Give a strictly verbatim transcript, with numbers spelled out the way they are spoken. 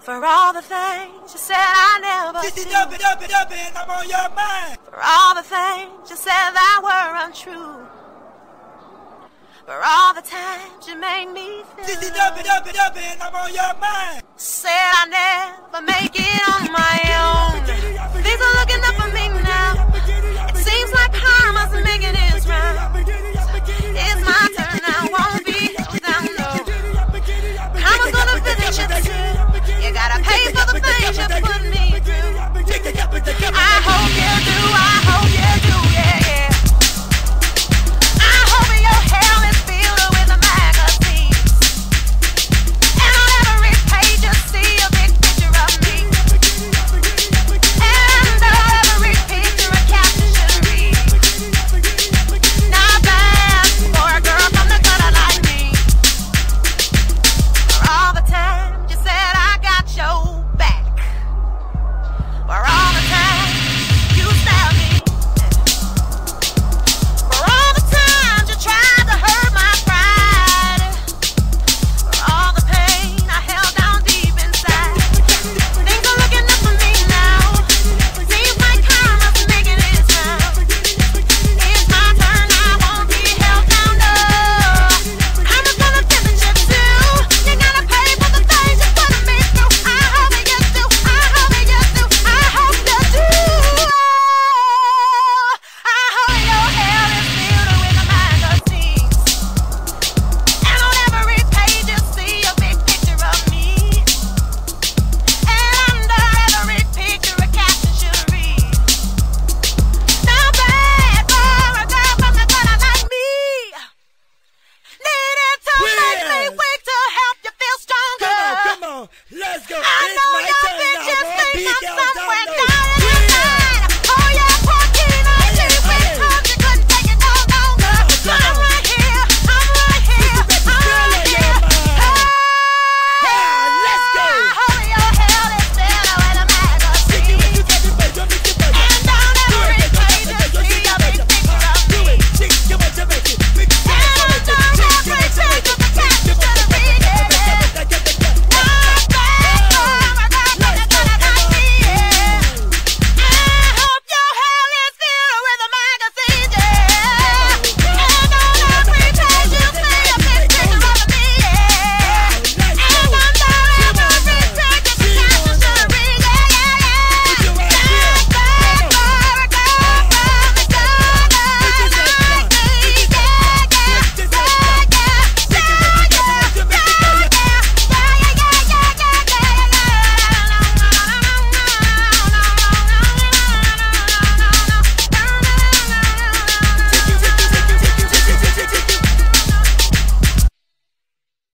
For all the things you said I never Just did. dump it, dump it, dump it, I'm on your mind. For all the things you said that were untrue. For all the times you made me feel. Just dump it, dump it, dump it, I'm on your mind. Said I never make it on my own. Things are looking up for me now. It seems like karma's making its round. It's my turn, I won't be held down, no. Karma's gonna visit you too. You gotta pay for the things you put me through. I hope you do, I hope you do, yeah, yeah. I hope your hell is filled with magazines. And on every page you see a big picture of me. And on every picture a caption should read. Not bad for a girl from the gutter like me. For all the times you said I got your back. For all the times you stabbed me. For all the times you tried to hurt my pride. For all the pain I held down deep inside. Things are looking up for me now. Seems like karma's making its round. It's my turn, I won't be held down, no. Karma's gonna visit you too. You gotta pay for the things you put me through. I hope that you do, I hope that you do, I hope you do. I hope your hell is filled with magazines. And on every page you see a big picture of me. And under every picture a caption should read. Not bad for a girl from the gutter like me. Needed to make me Yes. weak to help you feel stronger. Come on, come on, let's go. I It's know